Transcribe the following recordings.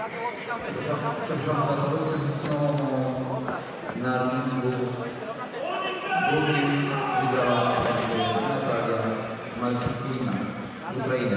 Na ringu drugi wygrała Natalia Malkina z Ukrainy.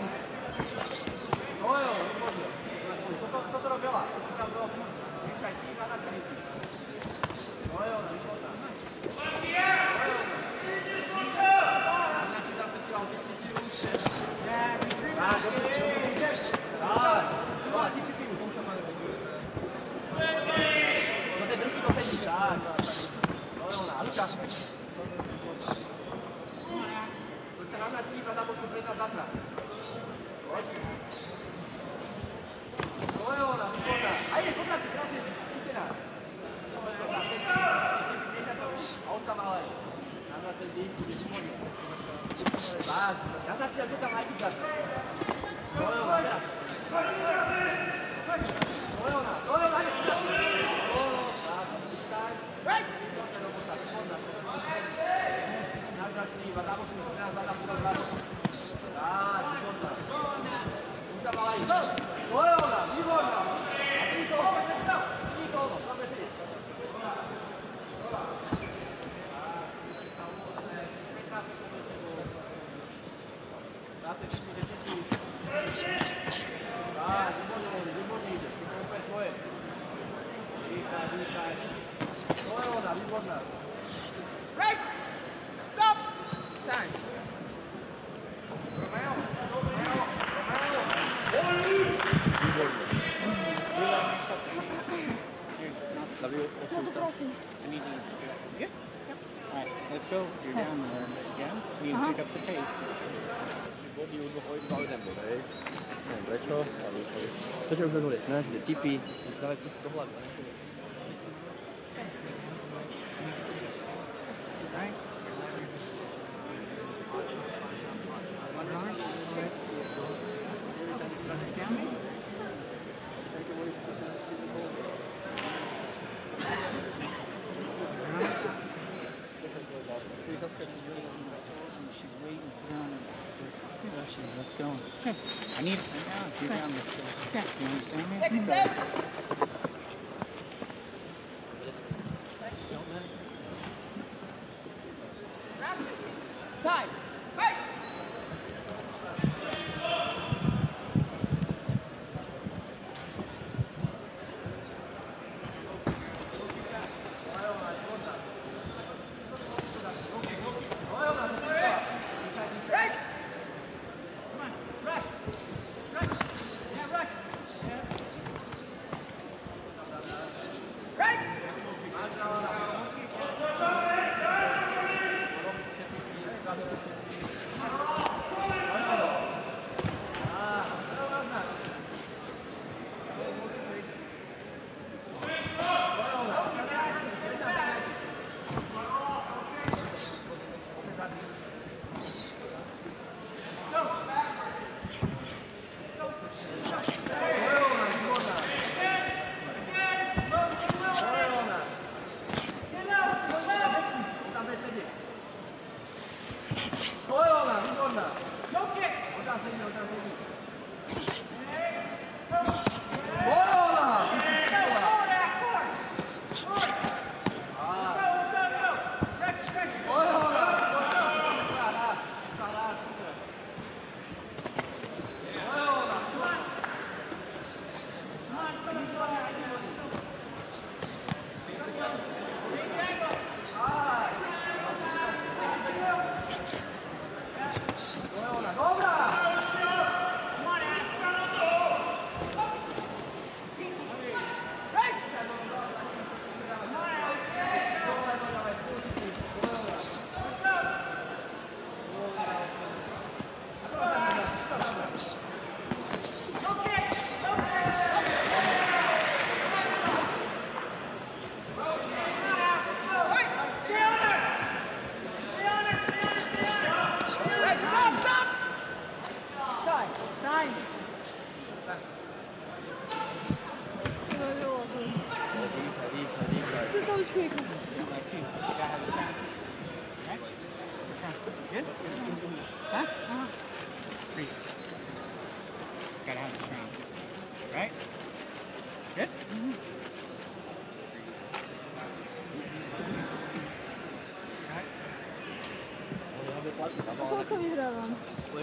Right! Stop! Time. Alright, let's go. You're down there again. You pick up the pace. To się uznuje, na tipi, dawaj po prostu do chładu. She's waiting down. Let's go. Okay. I need it now. If you're down, let's go. Okay. You understand me? Second set. Time. Hey! Good? Huh? Breathe. Gotta have this round. Right?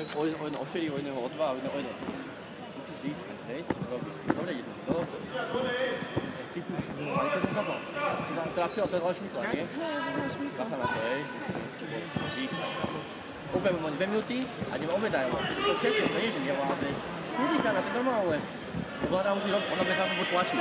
o jedno o 4, o jedného o 2, o jedného o 1. Musíš dýchať, hej? Robíš. Dobre ideš, dobre. Ty už, ale to sa zabal. Trafil, to je ale šmykla, nie? Bacha na to, hej? Dýchaj. Opäť mám 2 minúty a ideme obedať. To všetko, to nie, že nevládneš. Monika, na to normálne. Vláda musí robiť, ona bez nás bude tlačiť.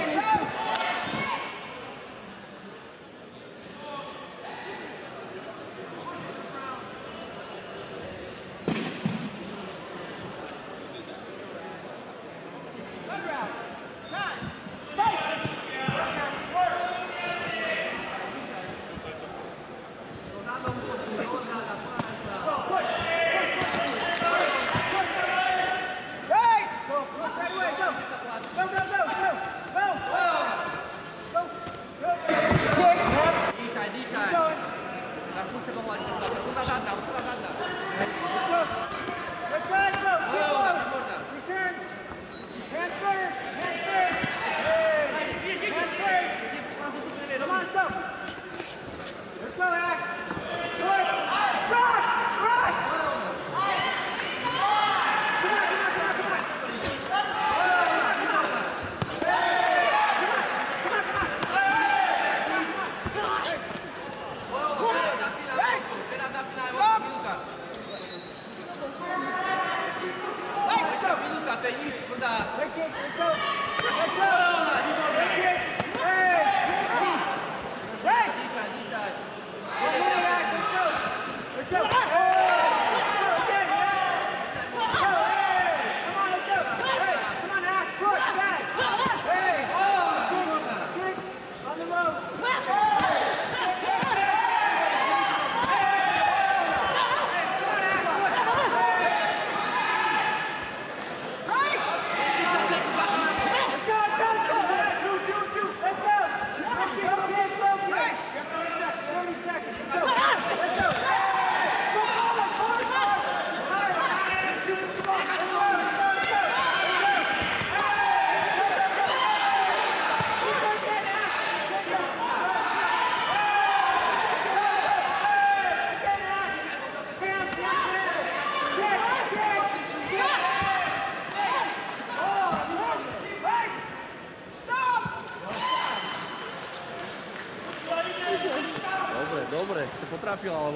Dobre, to potrafila, alebo...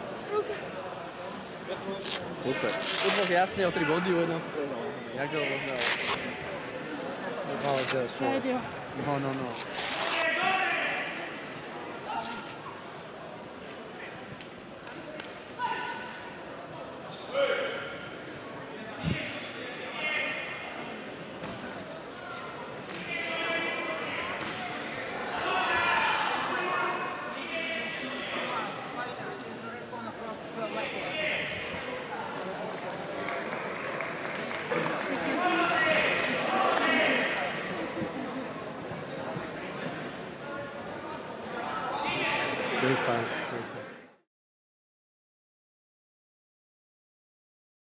Super. Už máš jasne o 3 body, o jedno... Jak ho možno... Apologize for it. No. Very fast.